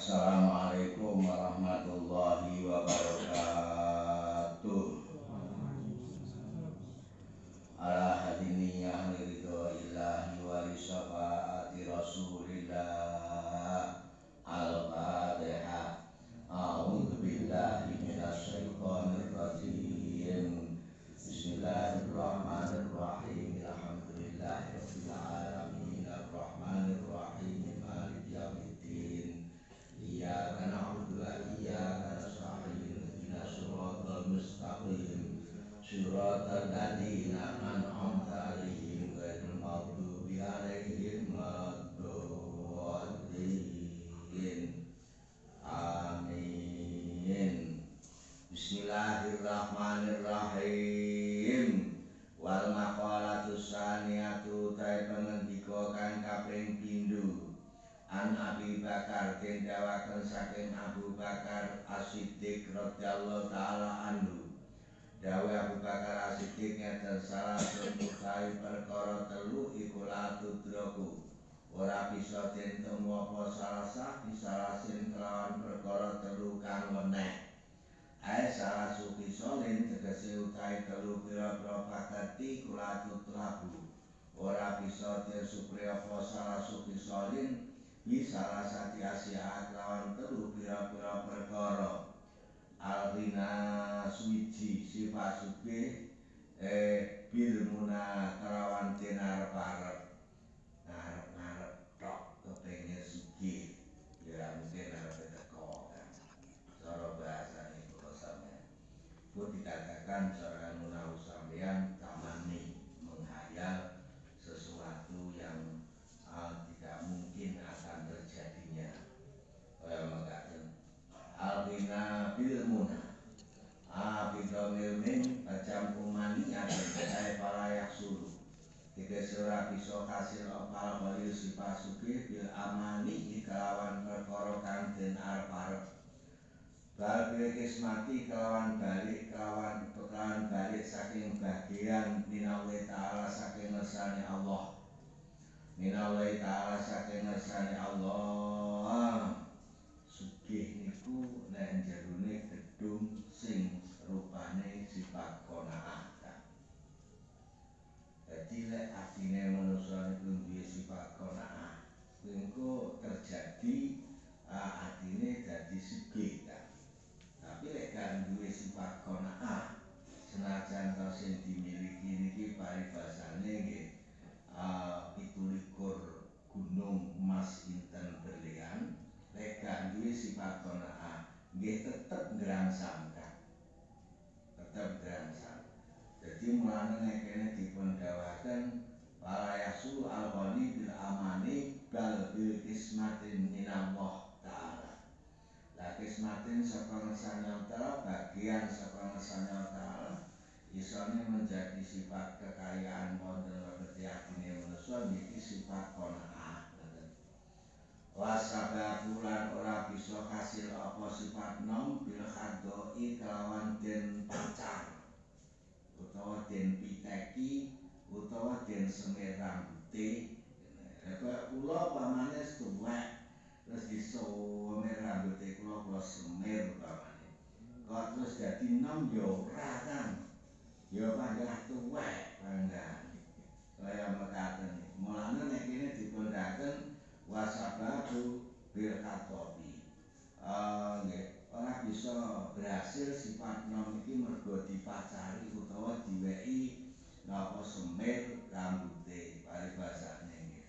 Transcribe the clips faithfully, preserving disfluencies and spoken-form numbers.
Assalamualaikum warahmatullahi wabarakatuh. Ala hadiniyah liridho ilahi wa lisyafaati rasulillah. Al-Fatihah. A'udzu billahi minasyaitonir rajim. Bismillahirrahmanirrahim. Alhamdulillahirabbil alamin. Arrahmanir rahim. Maliki yaumiddin. Iyyaka na'budu wa iyyaka nasta'in. Ihdinas siratal mustaqim. Shiratal ladzina an'amta 'alaihim ghairil maghdubi 'alaihim waladdallin. Amin. Bismillahirrahmanirrahim. Wal maqalatu saniyatu ta pengendika kang kaping pindho. An Abi Bakar den dawaken saking Abu Bakar As-Siddiq radhiyallahu taala anhu. Dawe Abu Bakar As-Siddiq ngeten salah utawi perkara telu iku latudraku. Ora bisa den temu apa salasa disalasin kelawan perkara telu kang weneh. Ae salah suki solin tegese utawi telu pira-pira pakati kula tutrabu. Ora bisa den supri apa salah suki solin bisa rasati asia kelawan telu pira-pira perkara. Alrina suwiji sifat sugih eh bilmuna kelawan den arep-arep. Ngarep-ngarep tok kepengin sugih. Ya mungkin arep teko kan. Cara bahasane kula sampeyan. Pun dikatakan cara nunau sampeyan tamani menghayal sesuatu yang uh, tidak mungkin akan terjadinya. Kaya mengatakan Al-Ghina bil-Muna Abidhamil min Bacam umani Adai palayak suruh Tiga surah bisa hasil opal Walil sifat sugih bil amani Kelawan perkara kang den arep-arep Bal bil kismati kelawan balik Kelawan kelawan balik saking bagian Minallahi ta'ala saking ngersani Allah Minallahi ta'ala saking ngersani Allah sugih niku nek jerone gedung sing rupane sifat qanaah. Dadi lek atine manusa niku duwe sifat qanaah, engko terjadi uh, atine dadi sugih kan. Tapi lek gak duwe sifat qanaah, senajan to sing dimiliki niki paribasane nggih uh, pitu likur gunung emas inten berlian. Lek gak duwe sifat qanaah nggih tetep ngrangsang kan. Tetep ngrangsang. Dadi mulane nek kene dipun dawaken wala yasul al-ghani bil amani bal bil kismatin minallah ta'ala. La kismatin saka ngersane ta'ala bagian saka ngersane ta'ala isone menjadi sifat kekayaan wonten lebeti atine manusa niki sifat qanaah. Wasabah bulan ora bisa hasil apa sifat nom bil khadoi kelawan den pacar utawa den piteki utawa den semir rambute. Kaya kula pamane tuwek terus disemir rambute kula kula semir pamane. Kok terus dadi nom ya ora kan. Ya panggah tuwek panggah. Kaya mekaten. Mulane nek kene dipundhaken wasababu bil khatobi uh, nggih ora bisa berhasil sifat nom iki mergo dipacari utawa diweki napa semir rambute paribasane nggih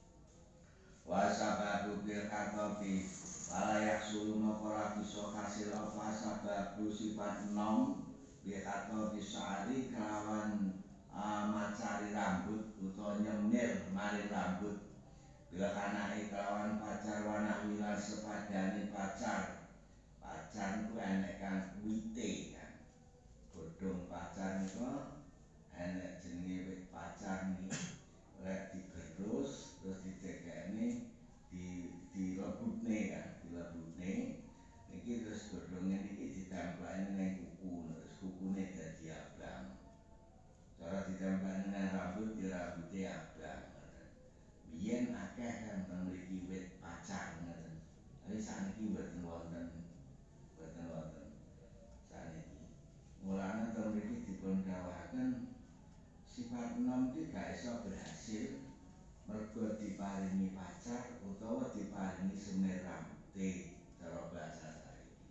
wasababu bil khatobi walayak sulu ora bisa hasil apa sababu sifat nom bil khatobi sa'ari kelawan uh, macari rambut utawa nyemir mari rambut bila kanai kelawan pacar wanah wilan sepadani pacar pacar itu enek kan wite kan godhong pacar itu enek jenenge wit pacar nih lek digerus terus ditekeni di dilebutne kan dilebutne niki terus godhonge niki ditempelane ning kuku terus kukune dadi abang cara ditempelane nang rambut di rambute abang biyen akeh kan mriki wit pacar ngoten. Tapi sakniki saniki mboten wonten mboten wonten saniki. Mulane teng mriki dipun dawuhaken sifat enom iki gak iso berhasil mergo diparingi pacar utawa diparingi semeramte cara bahasa saiki.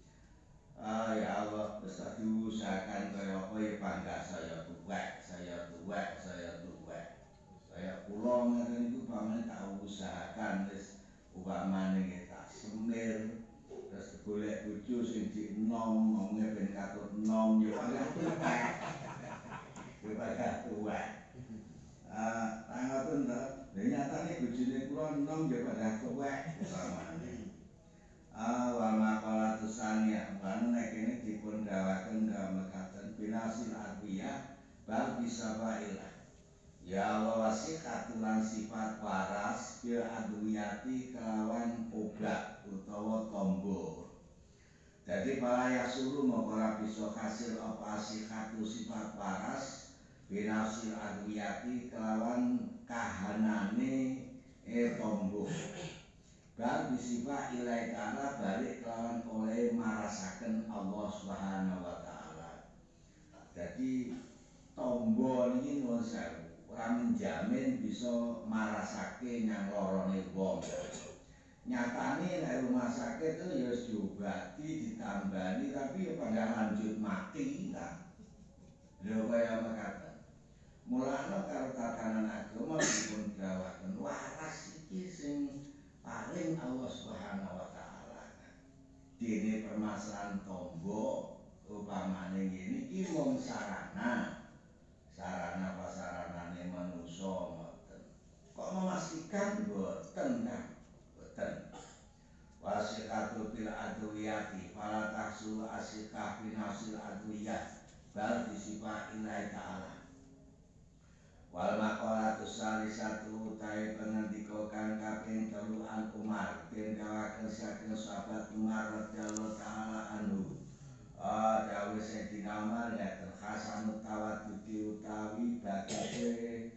Ah ya Allah, wis tak diusahakan kaya apa ya bangga saya tuwek, saya tuwek, saya tuwek. Kaya kula ngeten niku pamane tak usahakan wis upamane nggih tak semir terus golek bojo sing dik enom, omongnya ben katut enom ya bangga tuwek. Ya bangga tuwek. Ah, tak ngoten to. Lah nyatane bojone kula enom ya bangga tuwek upamane. Ah, wa maqalatu saniyah ban nek kene dipun dawaken mekaten binasil adwiyah bal bisa fa'ilah. Ya Allah wasih katulan sifat waras bil adwiyati kelawan obat utawa tombo. Jadi para yasulu ora bisa hasil apa asikatu sifat waras binasil adwiyati kelawan kahanane e tombo. Bal bisifah ilai ta'ala balik kelawan oleh marasaken Allah Subhanahu wa ta'ala. Jadi tombo niki nuwun sewu ora menjamin bisa marasake nyang lorone wong. Nyatane nek rumah sakit itu ya wis diobati ditambani tapi ya pada lanjut mati lah. Lho kaya mekaten. Mulane karo tatanan agama dipun dawuhaken waras iki sing paling Allah Subhanahu wa taala. Dene permasalahan tombo upamane ngene iki mung sarana. Sarana pasaranane manusa ngoten. Kok memastikan boten kan? Boten. Wasikatu bil adwiyati fala tahsul asikah binasil adwiyah bal disifat ilai ta'ala. Wal maqalatu salisatu utai pengendika kang kaping telu an Umar den dawaken saking sahabat Umar radhiyallahu taala anhu. Ah dawuh Sayyidina Umar ngaten Hasanut tawadudi utawi bagate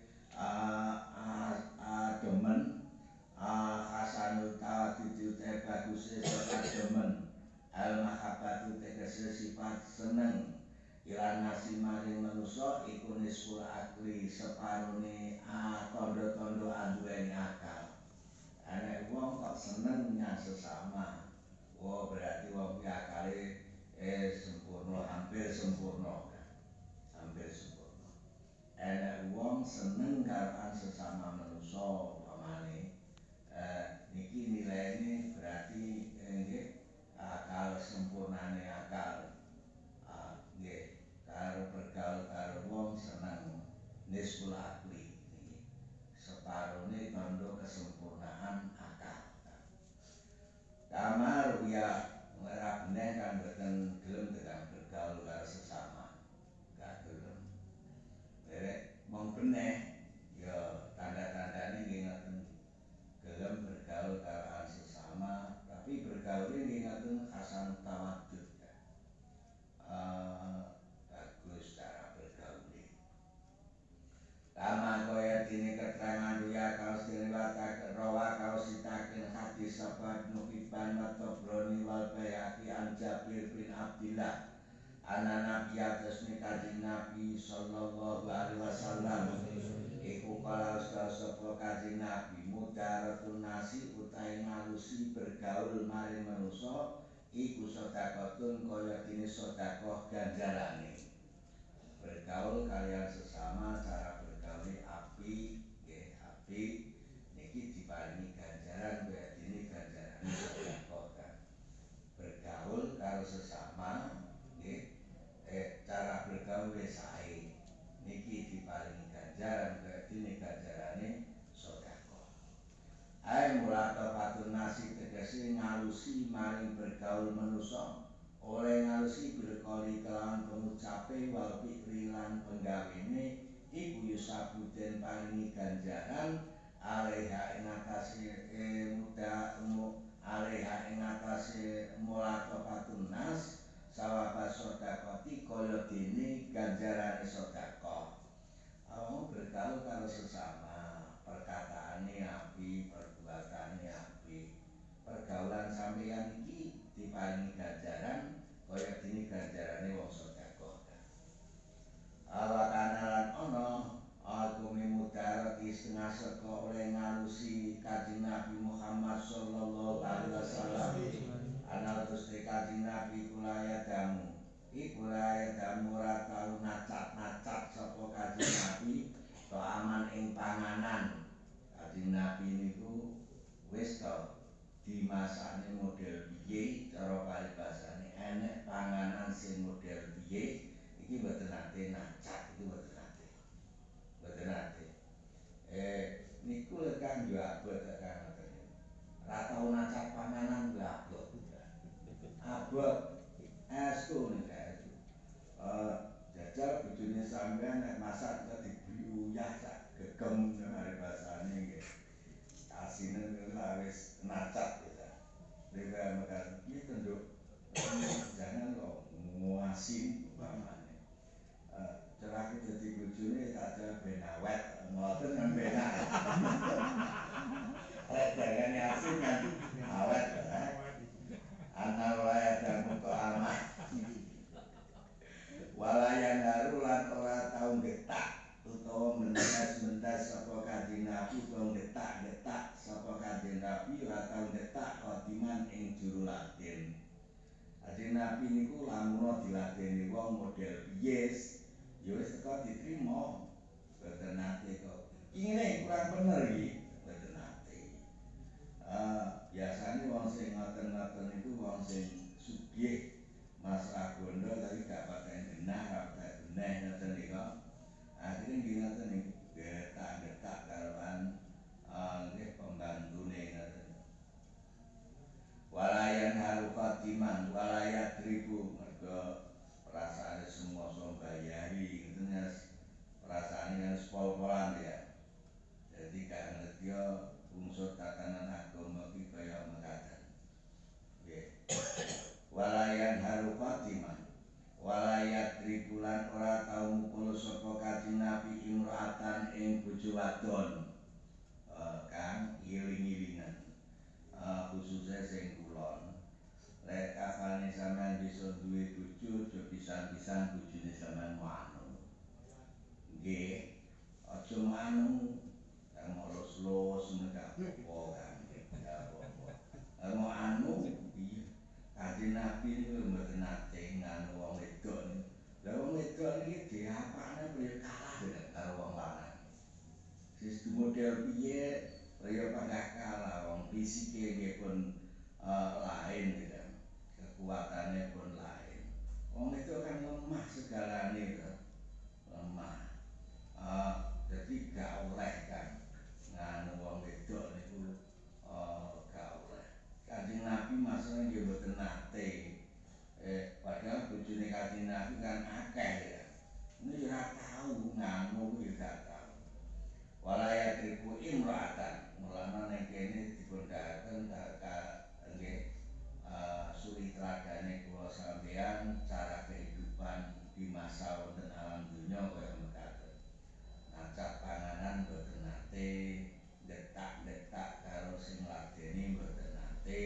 ah demen ah Hasanut tawadudi utawi baguse sifat demen al mahabbatu tegese sifat seneng ilan nasi maring manusa iku nisful akli separone ah tondo-tondo anduweni akal. Ana wong kok seneng nyang sesama. Wah berarti wong ki akale eh sempurna, hampir sempurna. Hampir sempurna. Ana wong seneng karo sesama manusa pamane eh niki nilaine berarti nggih akal sempurnane akal. Ah nggih karo bergaul karo wong seneng nisful akli niki separone tondo kesempurnaan akal. Kamar ya ora bener kan boten gelem tekan bergaul karo sesama. Gak gelem. Derek mong bener ya tanda-tandane nggih ngoten. Gelem bergaul karo sesama tapi bergaul nggih ngoten hasan tawadud. Uh, bagus cara bergaul. Kama kaya dini keterangan ya kaos diriwayatake rawa kaos sitaken hadis sahabat Nuhibban wa Tabrani wal Baihaqi an Jabir bin Abdillah ana nabi atasni kanjeng Nabi sallallahu alaihi wasallam iku kala sapa kanjeng Nabi mudaratun nasi utahe ngalusi bergaul maring manusa iku sedekahun kaya dene sedekah ganjarane. Bergaul kalian sesama cara bergaul api nggih api niki diparingi ganjaran kaya dene ganjarane sedekah kan. Bergaul karo sesama nggih eh cara bergaul sae niki diparingi ganjaran kaya dene ganjarane sedekah. Ai mulatafatun nasi tegese ngalusi maring bergaul manusa oleh ngalusi berkali kelawan pengucape wal fikri lan penggawene iku yusabuden paringi ganjaran alaiha ing atase muda alaiha ing atase mulatafatun nas sawaba sedekati kaya dene ganjarane sedekah. Awakmu bergaul karo sesama perkataane api perbuatane api pergaulan sampeyan iki diparingi ganjaran kaya dene ganjarane wong sedekah. Awakana lan ana aku mimudarati setengah seka oleh ngalusi Kanjeng Nabi Muhammad sallallahu alaihi wasallam. Ana Gusti Kanjeng Nabi kula yadamu. Iku yadamu ora tau nacat-nacat sapa Kanjeng Nabi to aman ing panganan. Kanjeng Nabi niku wis to dimasakne model piye cara paribasane enek panganan sing model piye iki mboten nate nacat iki mboten nate mboten nate eh niku lek kang yo abot kang ngoten ra tau nacat panganan yo abot abot estu nek eh jajal bojone sampean nek masak kok diuyah sak gegem paribasane nggih asine wis nacat ya. Dewa makan iki tunduk jangan kok nguasin umpamane. Eh cerake dadi bojone tak ada ben awet ngoten kan benak. Lek jangan asin kan awet eh. Ana wae dan kok amat. Walayan haru lan ora tau getak utawa mendas-mendas sapa Kanjeng Nabi utawa getak-getak sapa Kanjeng Nabi ora tau getak khadiman ing juru laden. Kanjeng Nabi niku lamun diladeni wong model piye ya wis teko diterima. Boten nate kok. Ingine kurang bener iki, boten nate. Eh biasane wong sing ngoten-ngoten niku wong sing sugih Mas Ragondo tapi gak pakai genah, gak pakai genah ngoten niku. Akhire nggih ngoten niku getak-getak karoan nggih pembantune ngoten. Walayan haru khatiman walayat ribu mergo perasaane semua sombayari ngoten ya. Perasaane harus pol-polan ya. Jadi gak ngerti unsur tatanan agama iki kaya mekaten. Nggih. Walayan haru khatiman walayat ribulan ora tau mukul sapa Kanjeng Nabi imro'atan ing bojo wadon uh, kang iling-ilingan uh, khususnya sing kulon lek kapane sampean bisa duwe bojo aja pisan-pisan bojone sampean manu nggih aja manu kang los-los nek apa kan ya apa mau anu iya Kanjeng Nabi niku mboten nate nganu wong wedok niku. Lah wong wedok iki diapakne kaya kalah karo wong lanang. Sistem model piye kaya panggah kalah wong fisike nggih pun uh, lain gitu. Kekuatannya pun lain. Wong wedok kan lemah segalane to. Lemah. Uh, jadi gak oleh kan nganu wong wedok niku uh, gak oleh. Kanjeng Nabi masalah nggih mboten nate. Eh padahal bojone Kanjeng Nabi kan akeh ya. Ini ora tau nganu kuwi gak tau. Walaya triku imra'atan. Mulane ning kene dipundhakaken ka nggih suri teladane kula sampeyan cara kehidupan di masa wonten alam dunya kaya mekaten. Nacap panganan mboten nate, detak-detak karo sing ladeni mboten nate.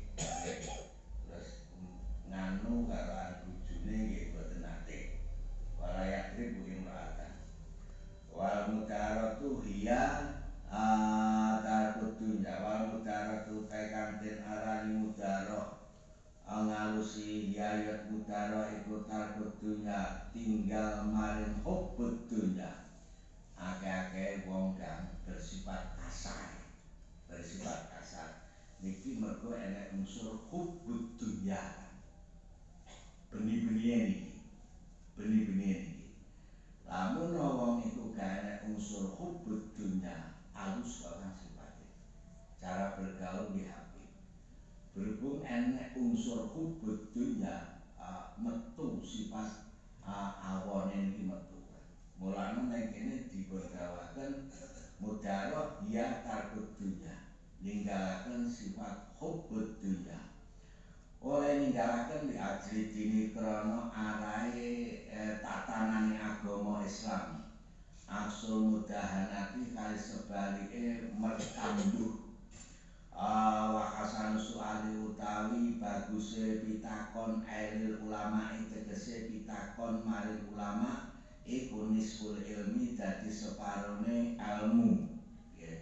Terus nganu karo bojone nggih mboten nate. Walayak ribu imra'atan. Wal mudaratu hiya tarkut dunya wal mudaratu tekan den arani mudarah ngalusi yayat mudarah iku tarkut dunya tinggal maring hubbud dunya. Akeh-akeh wong kang bersifat kasar. Bersifat kasar. Niki mergo enek unsur hubbud dunya. Benih-benihnya niki. Benih-benihnya niki. Lamun wong iku gak enek unsur hubbud dunya, alus kok kan sifatnya. Cara bergaul di hati. Berhubung enek unsur hubbud dunya, uh, metu sifat uh, awone niki metu. Mulane nek kene dibergawaken mudarah ya tarkut dunya. Ninggalaken sifat hubbud dunya. Oleh ninggalaken di ajri dini krana arahe eh, tatanane agama Islam. Asul mudahanati kali sebalike mertambuh wa hasan suali utawi baguse pitakon ailil ulama tegese pitakon maring ulama iku nisful ilmi dadi separone ilmu nggih.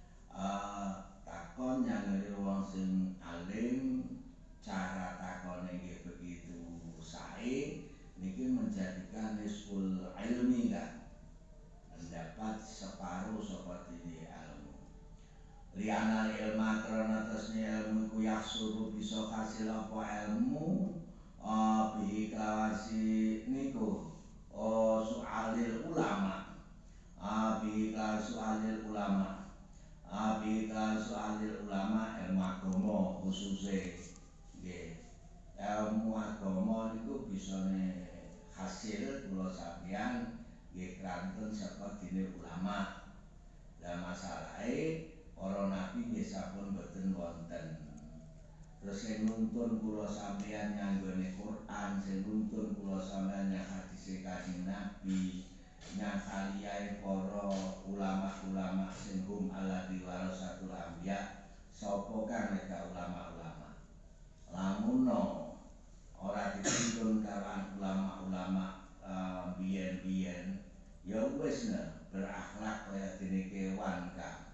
Uh, takon nyangoni wong sing alim cara takone nggih begitu sae niki menjadikan nisful ilmi kan mendapat separuh saka dini ilmu. Liana ilma karena tesne ilmu ku yahsuru bisa hasil apa ilmu uh, bihi kelawasi niku oh soalil ulama uh, bihi soalil ulama Abi kan soalil ulama ilmu agama khususnya nggih. Ilmu agama niku bisane hasil kula sampeyan nggih kranten saka dene ulama. Lah masalahe para nabi nggih sampun boten wonten. Terus sing nuntun kula sampeyan nganggone Quran, sing nuntun kula sampeyan nyang hadise Kanjeng Nabi nyang kaliyae para ulama-ulama sing hum alladzi warasatul anbiya sapa kang nek ulama-ulama lamunno ora dituntun kawan ulama-ulama uh, biyen-biyen ya wis berakhlak kaya dene kewan kan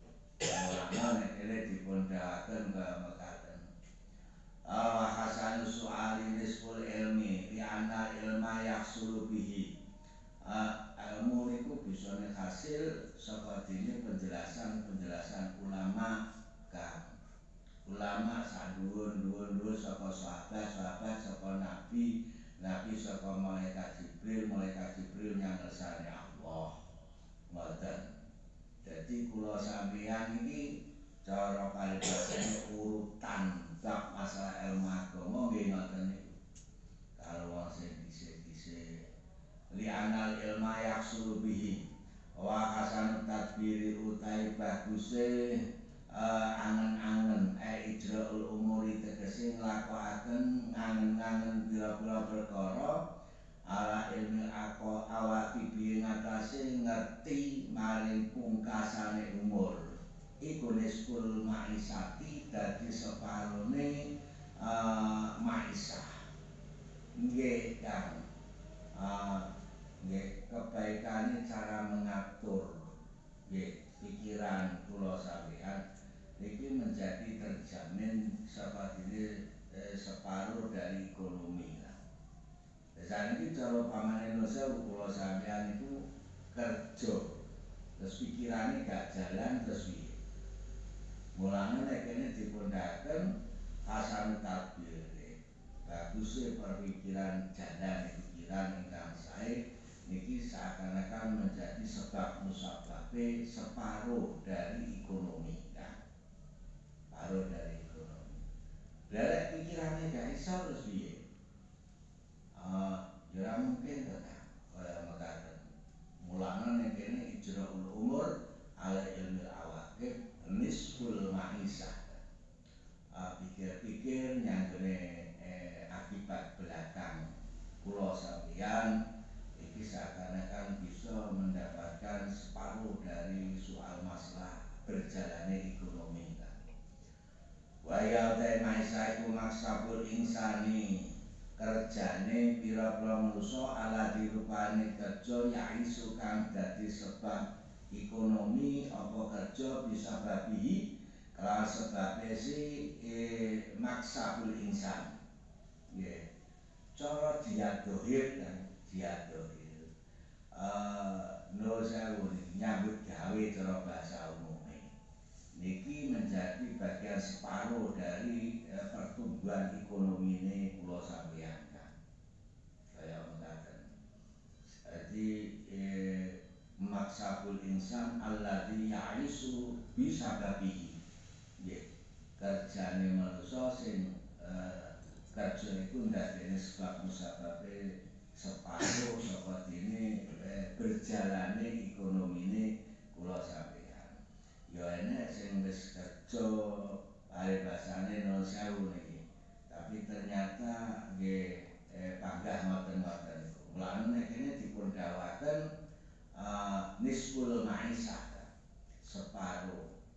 ulama nek kene dipun dawuhaken ke mekaten wa hasan su'ali nisful ilmi li anna ilma yahsulu bihi. Uh, ilmu niku bisane hasil saka dene penjelasan-penjelasan ulama kan. Ulama sadhuwur-dhuwur saka sahabat-sahabat saka nabi, nabi saka malaikat Jibril, malaikat Jibril yang ngersane Allah. Ngoten. Dadi kula sampeyan iki cara paribasane urutan bab masalah ilmu agama nggih ngoten niku. Kalau wong sing dhisik-dhisik li anal ilma yaksulu bihi wa hasan tadbiri utai baguse uh, angen-angen e ijraul umuri tegese nglakokaken ngangen-ngangen pira-pira perkara ala ilmi ako awaki ngatasi ngerti maring pungkasane umur iku nisful maisati dadi separone uh, maisah nggih kan uh, nggih kebaikane cara mengatur nggih pikiran kula sampeyan niki menjadi terjamin sepadine eh, separuh dari ekonomi lah. Saat ini cara pamane Indonesia kula sampeyan itu kerja terus pikirane gak jalan terus piye. Mulane nek kene dipundhaken hasan tabir bagusnya perpikiran jalan pikiran ingkang sae niki seakan-akan menjadi sebab musababe separuh dari ekonomi kan. Separuh dari ekonomi. Lha pikirane gak iso terus piye? Uh, ya mungkin to kan kaya mekaten. Mulane nek kene ijraul umur ala ilmil awaqib nisful maisah. Uh, pikir-pikir nyanggone eh, akibat belakang kula sampeyan iki seakan-akan bisa mendapatkan separuh dari soal masalah berjalannya ekonomi kan. Wa ya ta maisa iku maksabul insani kerjane pira-pira manusa ala dirupane kerja ya isu kang dadi sebab ekonomi apa kerja bisa babi kalau sebabnya si eh, maksabul insan yeah. Cara diadohir dan diadohir uh, no sewu nyambut gawe cara bahasa umumnya niki menjadi bagian separuh dari eh, pertumbuhan ekonomi ini pulau sampeyan kan saya mengatakan jadi eh, maksabul insan alladzi ya'isu bisa babi yeah. Kerjane manusia sing uh, kerja itu ndadekne sebab musababe separuh saka dene eh, berjalane ekonomine kula sampeyan. Ya enek sing wis kerja paribasane nol sewu niki. Tapi ternyata nggih eh, panggah ngoten-ngoten niku. Mulane nek kene dipun dawuhaken uh, nisful maisah separuh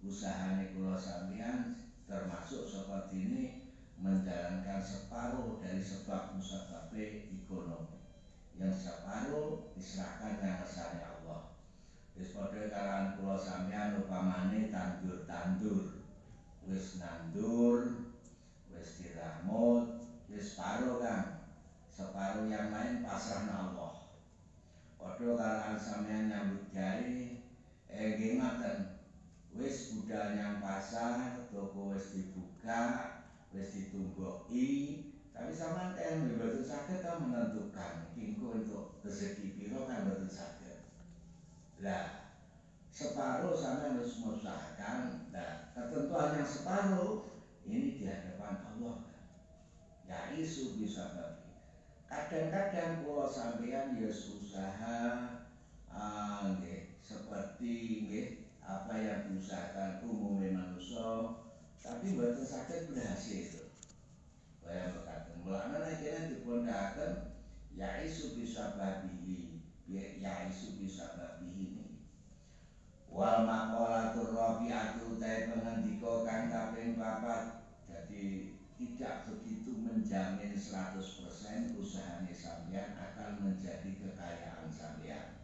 usahane kula sampeyan termasuk seperti ini menjalankan separuh dari sebab musababe ekonomi. Yang separuh diserahkan yang kersane Allah. Wis padha kalan kula sampeyan upamane tandur-tandur wis nandur, wis diramut, wis separuh kan. Separuh yang lain pasrahna Allah. Padha kalan sampeyan nyambut gawe eh nggih ngoten. Wis budal nyang pasar, toko wis dibuka, wis ditumbuki, tapi sampean kan mboten saged ta menentukan iki engko entuk rezeki piro kan mboten saged. Lah, separuh sampean harus mengusahakan, dan ketentuan yang separuh ini di hadapan Allah. Ya isu bisa bagi. Kadang-kadang kula sampeyan ya usaha ah nggih seperti nggih apa yang diusahakan umumnya manusia, tapi mboten saged berhasil. Kaya mekaten mulane nek kene dipundhakaken ya isu bisa babihi, ya isu bisa babihi. Wal maqalatur rabi'atu ta pengendika kang kaping papat. Jadi tidak begitu menjamin seratus persen usahane sampeyan akan menjadi kekayaan sampeyan.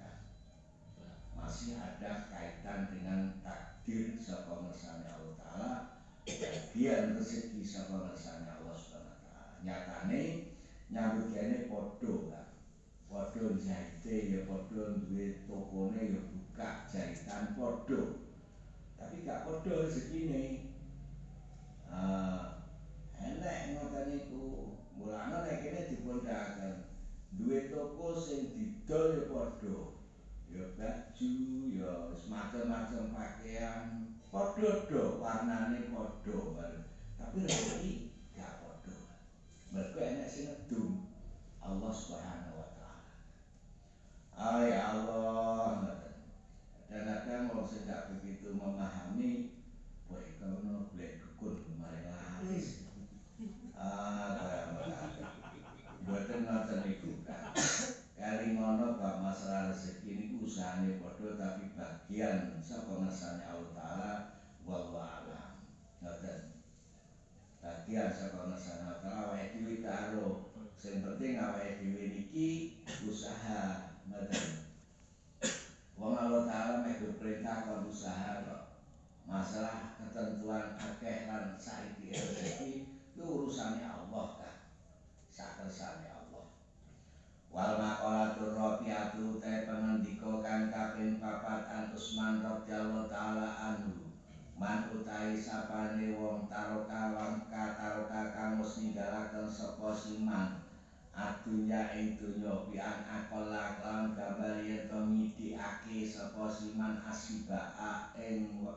Masih ada kaitan dengan takdir saka ngersane Allah Ta'ala, bagian rezeki saka ngersane Allah Subhanahu wa Ta'ala. Nyatane nyambut gawe padha kan. Padha jahite ya padha duwe tokone ya buka jahitan padha. Tapi gak padha rezekine. Ah, enek ngoten niku. Mulane nek kene dipundhakaken duwe toko sing didol ya padha. Ya baju, ya macam-macam pakaian, padha do warnane padha, tapi rezeki gak padha. Mergo enek sing ngedum Allah Subhanahu wa Ta'ala. Ah ya Allah, kadang-kadang orang sing gak begitu memahami, wah kono golek dukun mari laris. Ah, mboten ngoten niku kan. Kali ngono bab masalah rezeki niku usahane padha tapi bagian saka ngersane Allah Ta'ala wallahu a'lam. Ngoten. Bagian saka ngersane Allah Ta'ala awake dhewe karo sing penting awake dhewe niki usaha ngoten. Wong Allah Ta'ala mek perintah kon usaha kok. Masalah ketentuan akeh lan saiki rezeki itu urusane Allah kan. Sakersane Allah. Wal maqalatur rabi'atu ta pangendika kang kaping papat an Utsman radhiyallahu taala anhu. Man utahi sapane wong taroka wong kataroka kang wis ninggalaken sapa siman adunya ing donya pian akola lan gambar yen to ngidikake sapa siman asibaa ing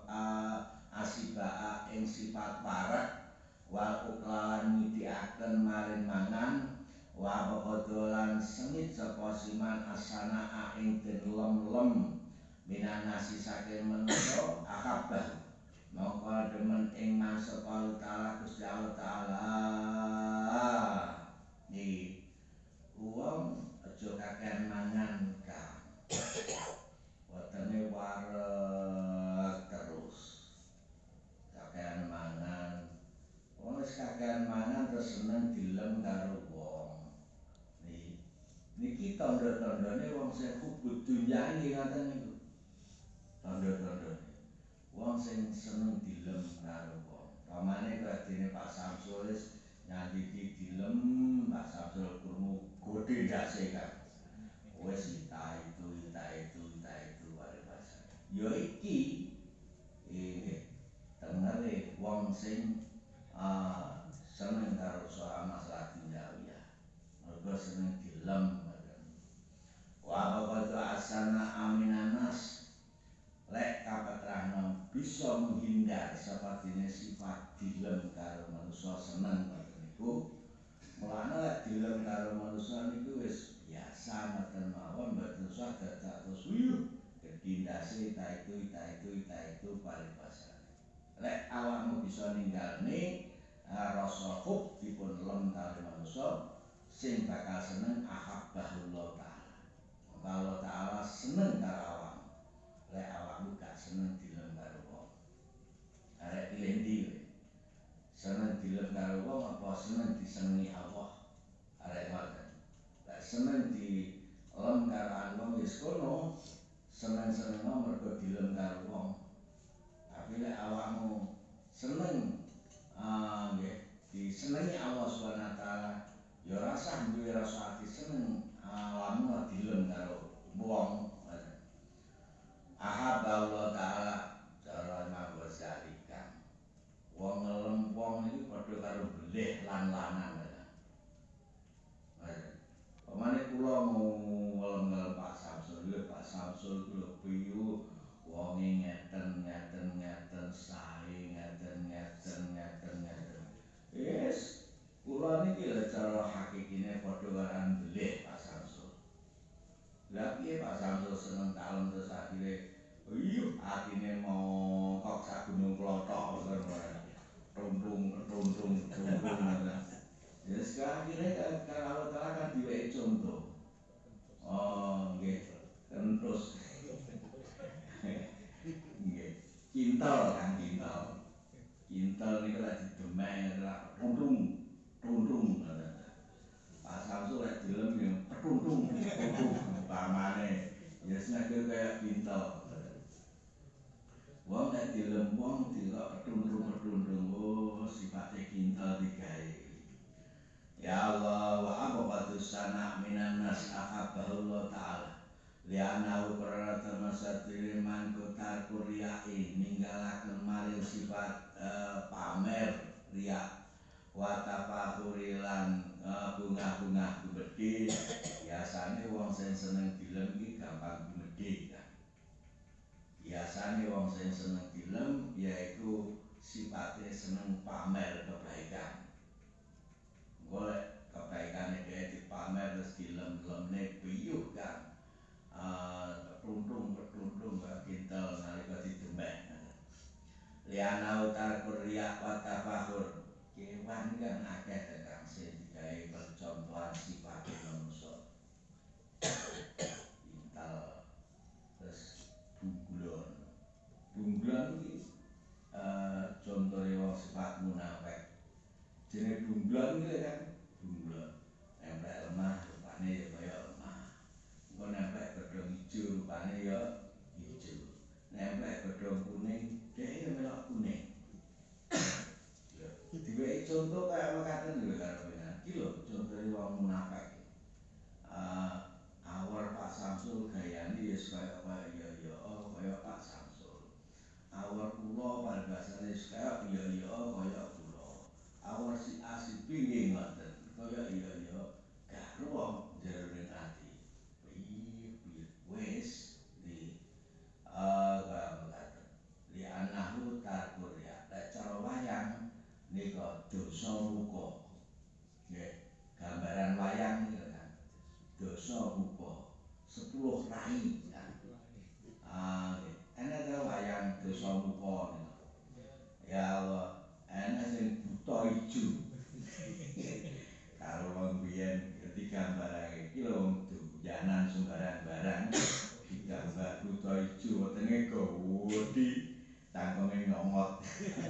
asibaa ing sifat parek wal uklalan ngidikaken maring mangan wa baqadolan sengit sapa siman asana ing den lem-lem minan nasi saking menungso akabah mongko demen ing man sapa taala Gusti Allah taala iki wong aja kakehan mangan kan wetenge wareg terus kakehan mangan wong wis kakehan mangan terus seneng dilem karo wong. Niki tanda-tandane wong sing kubut dunya iki ngoten niku. Tanda-tandane wong sing seneng dilem karo wong. Pamane kadene Pak Samsul nyanyi dilem Pak Samsul krungu gode ndase kan. Wis ita itu ita itu ita itu bare bahasa. Ya iki eh tengere wong sing ah seneng karo soal masalah duniawi. Mergo seneng dilem. Wa baqatu asana aminanas lek kapatrahno bisa menghindar sapadine sifat dilem karo manusa seneng ngoten niku. Mulane lek dilem karo manusa niku wis biasa ngoten mawon mboten usah dadak terus uyuh gedindase ta itu ta itu ta itu paribasane. Lek awakmu bisa ninggalne rasa hub dipun lem karo manusa sing bakal seneng ahabbahullah ta'ala. Allah Ta'ala seneng karo awakmu. Lek awakmu gak seneng dilem karo wong. arek pilih ndi kowe? Seneng dilem karo wong apa seneng disenengi Allah? Arek ngoten. Lah seneng dilem karo wong wis kono, seneng-senengno mergo dilem karo wong. Tapi lek awakmu seneng ah nggih disenengi Allah Subhanahu wa taala, ya rasa duwe rasa ati seneng lamun dilem karo wong. Ahabba Allah taala cara Imam Ghazali kan. Wong ngelem wong iki padha karo belih lan lanang. Pemane kula mau ngelem Pak Samsul, lho Pak Samsul kula piyu wonge ngeten ngeten ngeten sae ngeten ngeten ngeten ngeten. Yes, kula niki lho cara hakikine padha karo belih Pak Samsul. Lah piye Pak Samsul seneng kalem terus akhire iya atine mau kok sak gunung klothok tuntung tuntung tuntung. Ya sekarang akhirnya kalau telah kan diwehi contoh. Oh nggih, terus nggih. Kintal kan kintal. Kintal niku lek didemeh ora tuntung tuntung. Pak Samsul lek dilem ya petuntung tuntung pamane. Ya sengaja kayak kintal. Wong nek dilem wong dilok petuntung-petuntung oh sifate kintal digawe. Ya Allah wa abghadus sana minan nas ahabballah taala. Lianahu karena termasatiri man kotar kuryai ninggalaken maring sifat uh, pamer riya wa tafakhurilan uh, bunga-bunga gumedhe. Biasane wong sing seneng dilem iki gampang gumedhe kan. Biasane wong sing seneng dilem yaiku sifatnya seneng pamer kebaikan. Golek kebaikane dhewe dipamer terus dilem-lemne piyuh kan. Uh, tuntung tuntung kintal nalika didemeh. Liana utar kurya wa tafakhur. Kewan kan akeh tekan sing digawe percontohan sifat manusa. Kintal terus bunglon. Bunglon iki uh, contone wong sifat munafik. Jenenge bunglon iki kan bunglon. Nempel lemah rupane ya kaya lemah. Engko nempel godhong ijo rupane ya ijo. Nempel godhong kuning dhewe ya melok kuning. Ya, diwehi contoh kaya mekaten lho karo pengen. Iki lho contone wong munafik. Uh, awal Pak Samsul gayane ya kaya kaya ya ya kaya Pak Samsul. Awal kula paribasane kaya ya ya kaya kula. Awal si asih pingin ngoten kaya iya ya garo jerone ati piye piye wis di eh ngoten li anahu takur ya lek cara wayang nika dosa muka nggih gambaran wayang niku kan dosa muka sepuluh rai kan ah nggih ana ta wayang dosa muka niku ya Allah ana sing buta ijo karo wong biyen digambarake iki lho wong doyanan sembarang barang digambar buta ijo wetenge gawedi cangkeme nyomot.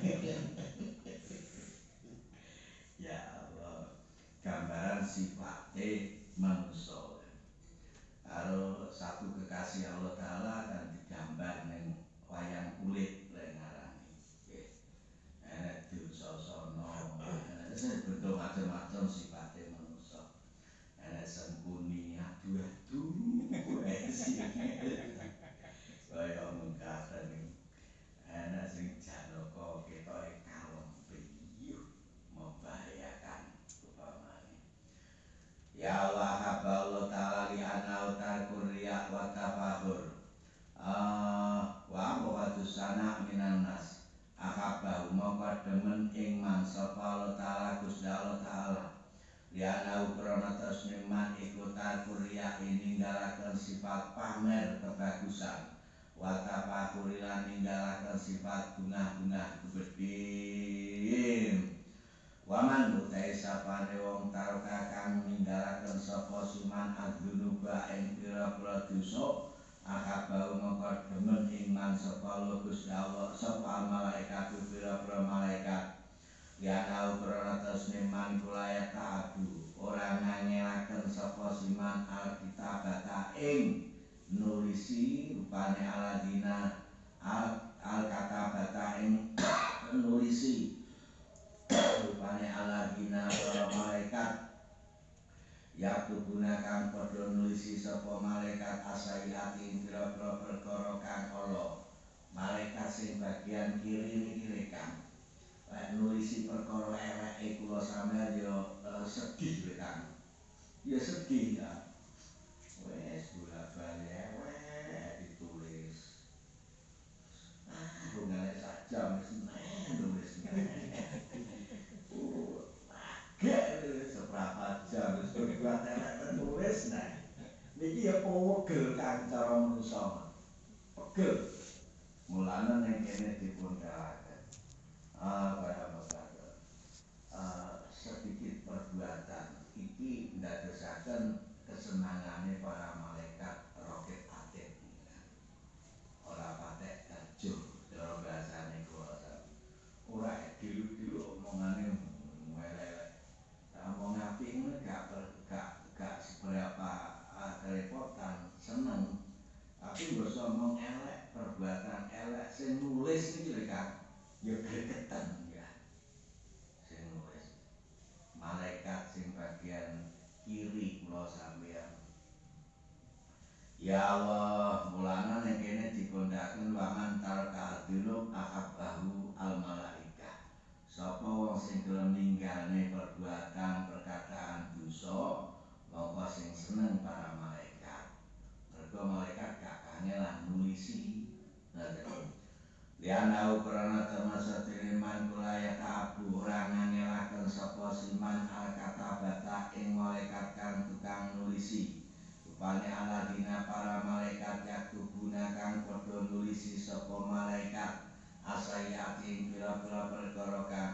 Ya Allah gambaran sifate manusa karo satu kekasih Allah taala kan digambar ning wayang kulit lek ngarani nggih enek dusasana enek sing bentuk macam-macam sifate manusa enek sengkuni adu-adu kaya mengkaten enek sing janaka ketoke kalem piyuh membahayakan upamane. Ya Allah habba Allah ta'ala li ana utarkur riya wa tafakhur uh, wa amwadus sana minan nas ahabba mongko demen ing man sapa Allah ta'ala Gusti Allah ta'ala li ana ukrana tasne man iku tarkur riya ninggalaken sifat pamer kebagusan wa tafakhur lan ninggalaken sifat bunga-bunga gubedhe. Waman utai sapane wong taroka kang ninggalaken sapa siman adzunuba ing pira-pira dosa akabau mongko demen iman sapa Gusti Allah sapa malaikat pira-pira malaikat yanau krana tresne man kula ta'abu ora ngangelaken sapa siman alkitabata ing nulisi rupane aladina al alkatabata ing nulisi rupane aladina para malaikat yaktubuna kang padha nulisi sapa malaikat asayati ing pira-pira perkara kang ala malaikat sing bagian kiri niki rekan lek nulisi perkara eleke kula sampeyan ya uh, sedih rekan ya sedih ya wes bola-bali elek ditulis ah rungane sajam wis nulis gak seberapa jam wis berbuat elek nulis nah niki ya pawegel kan cara manusa pegel mulane ning kene dipun galaken ah para masyarakat uh, sedikit perbuatan iki ndadosaken kesenangane para malaikat roket atit ora patek terjun cara bahasane kuwi ora dilu-dilu omongane melelek omong apik ngene gak gak gak seberapa uh, kerepotan seneng tapi basa omong elek perbuatan elek sing nulis iki lho kan ya gregetan malaikat sing bagian kiri kula sampeyan ya Allah mulana ning kene dikondhaken waman tarka dunub ahabbahu al malaika sapa wong sing gelem ninggalne perbuatan perkataan dosa mongko sing seneng para malaikat mergo malaikat gak kangelan nulisi lianau karena termasuk tiriman kulaya ta'abu orang ngangelaken sapa siman al-katabata ing malaikat kang tukang nulisi rupane aladina para malaikat yaktubuna kang padha nulisi sapa malaikat asayati ing pira-pira perkara kang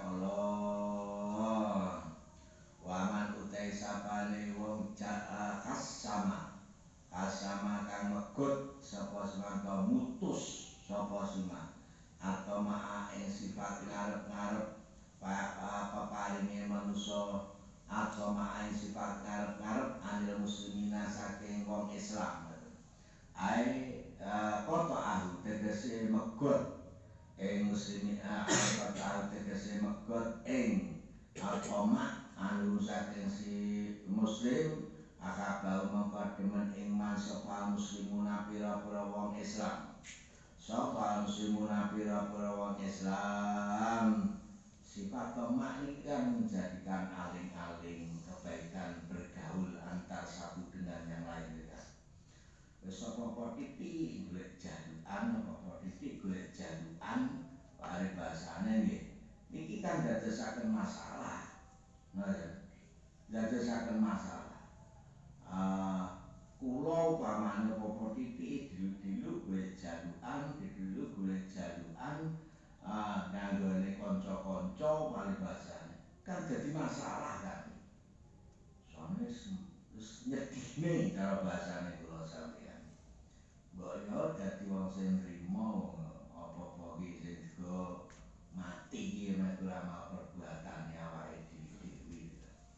Allah waman utai sapane wong khas sama khas sama kang megut sapa semangka mutus sapa siman atau ma'a ing sifat ngarep-ngarep apa paringe manusa atau ma'a ing sifat ngarep-ngarep anil muslimina saking wong Islam ai kota ahu tegese megot ing muslimin kota ahu tegese megot ing al-qoma anu saking si muslim akabau mengkodemen ing man sapa muslimuna pira-pira wong Islam sapa muslimuna pira-pira wong Islam sifat tomak ini kan menjadikan aling-aling kebaikan bergaul antar satu dengan yang lain kan. Wis apa titik golek jalukan apa titik golek jalukan pare bahasane nggih. Niki kan dadosaken masalah. Nah, dadosaken masalah. Uh, Kulo pamane apa titik dilu-dilu golek jalukan, dilu golek jalukan ah nganggone kanca-kanca paribasane. Kan dadi masalah kan. Soale wis nyedhine cara bahasane kula sampeyan. Mbok yo dadi wong sing nrimo apa-apa iki sing digo mati iki mek ora mau perbuatane awake dhewe.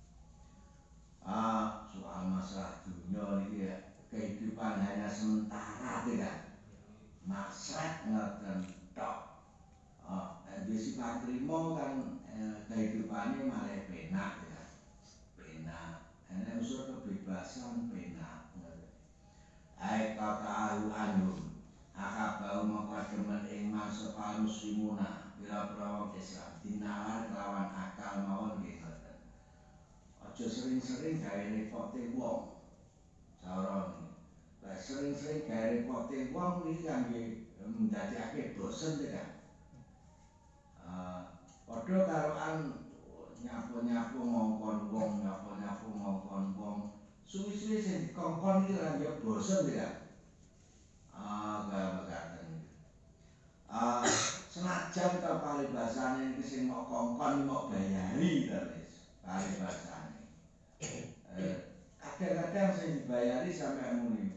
Ah, soal masalah dunia ini ya, kehidupan hanya sementara tidak maksud ngoten tok. Oh, di sifat rimo kan eh, kehidupannya malah penak ya. Penak. Ini unsur kebebasan penak. Ai kata anhum akabau mengkodemen ing masapa muslimuna pira-pira wong Islam dinalar kelawan akal mawon nggih. Aja sering-sering gawe repote wong. Carane. Lah sering-sering gawe repote wong iki kangge ndadekake bosen to kan. Ah, padha karoan nyapu-nyapu ngongkon wong, nyapu-nyapu ngongkon wong. Suwi-suwi sing dikongkon iki kan ya bosen to kan. Ah, gawe-gawe. Ah, senajan ta paribasane iki sing mok kongkon mok bayari to wis. Paribasane. Eh, kadang-kadang sing dibayari sampai muni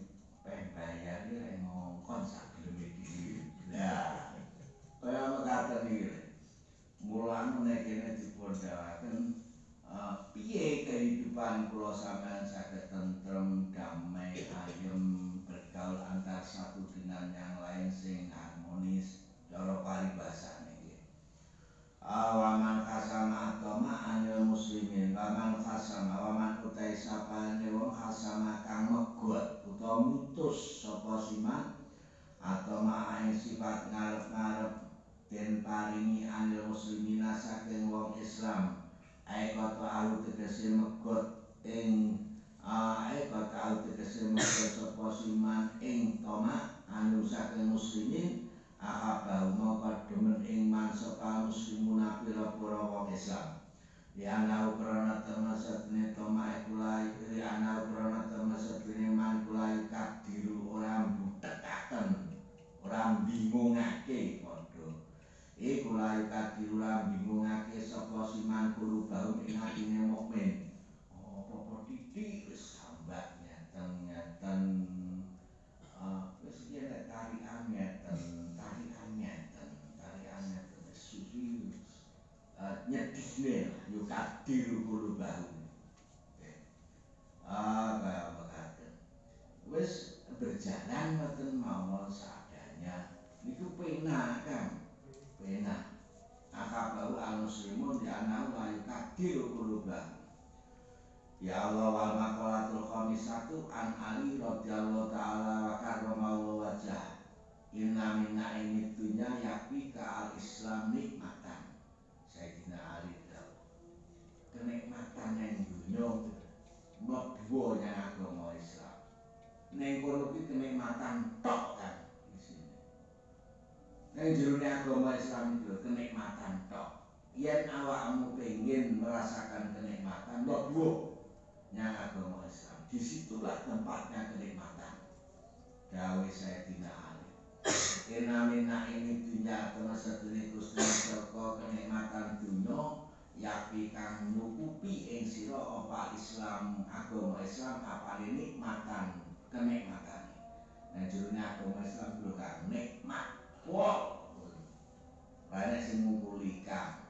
pengen bayar ya ngongkon sak geleme iki. Lah, kaya mekaten iki. Mulane nek kene dipun dawuhaken piye kehidupan kula sampeyan saged tentrem, damai, ayem, bergaul antar satu dengan yang lain sing harmonis cara paribasane nggih. Awaman khasama atoma anil muslimin, waman khasama waman utai sapane wong khasama kang megot utawa mutus sapa siman atoma ing sifat ngarep-ngarep den paringi anil muslimina saking wong Islam. Ae kata au tegese megot ing ae kata au tegese megot sapa siman ing toma anu saking muslimin ahabau mongko demen ing man sapa muslimuna pira-pira wong Islam. Ya ana ukrana temesetne toma iku lae ya ana ukrana temesetne man kula kadiru ora mbutekaken ora bingungake padha. Iku lae kadiru ora bingungake sapa siman kulubahum ing atine mukmin. Apa-apa titik wis sambat ngeten ngeten wis yen tarikan ngeten tarikan ngeten tarikan ngeten wis suwi nyedhine yo kadiru kulubahum. Ah kaya mekaten. Wis berjalan ngoten mawon seadanya niku penak kan. Penak. Akabau al-muslimun di anau layu kadiru kulubah. Ya Allah wal maqalatul khamisatu an Ali radhiyallahu ta'ala wa karramallahu wajah. Inna minna ini dunya yakfika al-islam nikmatan. Sayyidina Ali tahu. Kenikmatan yang dunya mlebu yang agama Islam. Ning kono ki kenikmatan tok kan di sini. Ning jerone agama Islam itu kenikmatan tok. Yen awakmu pengen merasakan kenikmatan, mlebu yang agama Islam. Disitulah tempatnya kenikmatan. Dawe Sayyidina Ali. Inna minna ini dunya temen sedene Gusti saka kenikmatan dunya yapi kang nutupi ing sira apa Islam agama Islam apa nikmatan kenikmatan. Nah jerone agama Islam lho kan nikmat. Wow. Banyak sing ngumpulika.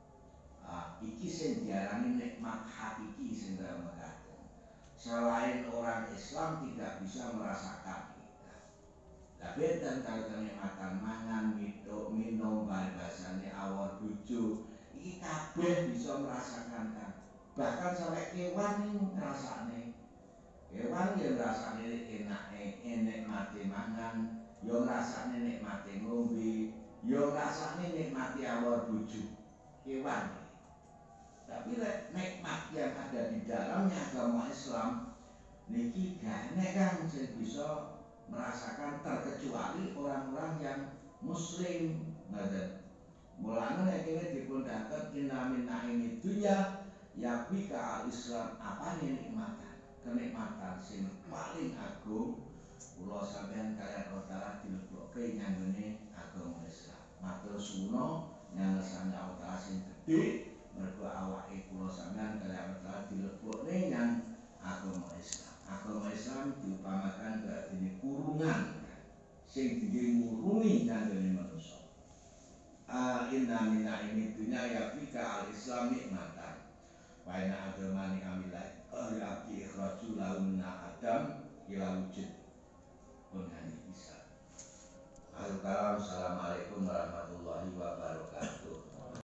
Ah, iki sing diarani nikmat hakiki sing mekaten. Selain orang Islam tidak bisa merasakan kita. Lah benten kalau kenikmatan mangan, minum, minum bahasane awor bojo, iki kabeh bisa merasakan kan. Bahkan sampai kewan ning ngrasakne. Kewan ya ngrasakne enake, enek mati mangan, ya ngrasakne nikmate ngombe, ya ngrasakne nikmati awor bojo. Kewan. Tapi nikmat yang ada di dalamnya agama Islam niki gane kan sing bisa merasakan terkecuali orang-orang yang muslim. Ngoten. Mulane nek kene dipundhaken inna minna ini dunya yapi ka Islam apa nikmatan. Kenikmatan sing paling agung kula sampeyan kaliyan Allah dilebokke nyanggone agama Islam. Matur suwuna nyangsane Allah sing gedhe mergo awake kula sampeyan kaliyan Allah dilebokke nyang agama Islam. Agama Islam diupamakan berarti kurungan sing dienggo ngurungi nyanggone manusa. Ah inna minna ini dunya yafi ka al-Islam nikmatan. Wa inna agamani amilai Al-Abdi ikhraju lahumna adam ila wujud penghani bisa. Assalamualaikum warahmatullahi wabarakatuh.